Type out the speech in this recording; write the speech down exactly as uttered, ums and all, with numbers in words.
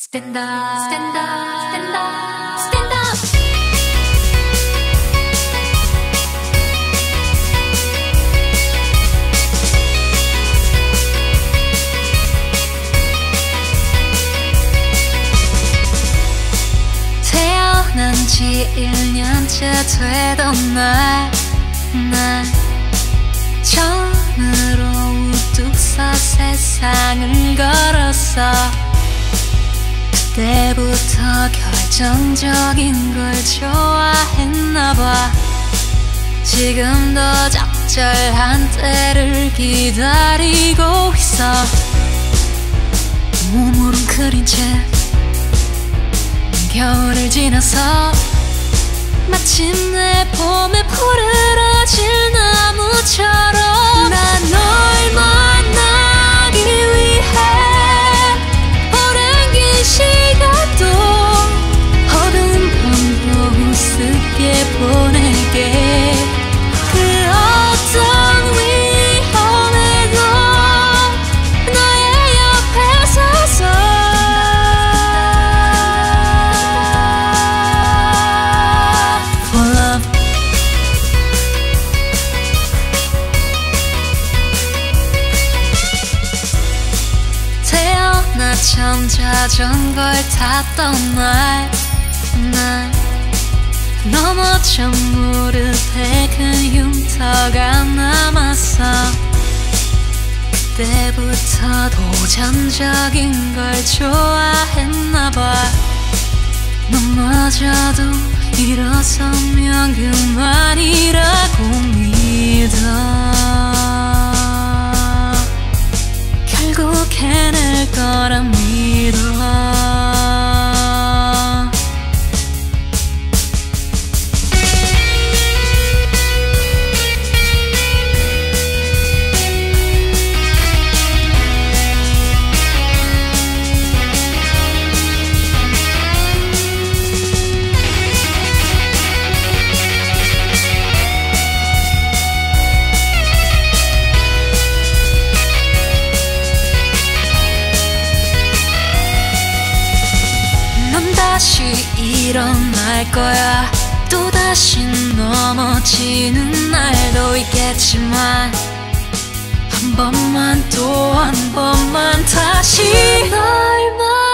Stand up, stand up, stand up, stand up. 태어난 지 일 년째 되던 날, 날 처음으로 우뚝 서 세상을 걸었어. 그때부터 결정적인 걸 좋아했나봐. 지금도 적절한 때를 기다리고 있어. 몸으론 그린 채 겨울을 지나서 마침내 봄에 푸르러질 나무처럼 난 널 만나기 위해 오랜 긴 시간도 어두운 밤도 우습게 보낼게. 그 어떤 위험에도 너의 옆에 서서 나 처음 자전거를 탔던 날, 날 넘어져 무릎에 큰 흉터가 남았어. 그때부터 도전적인 걸 좋아했나봐. 넘어져도 일어서면 그만이라고 믿어. 결국 해낼 거라 믿어. 다시 일어날 거야. 또다시 넘어지는 날도 있겠지만 한 번만 또 한 번만 다시 널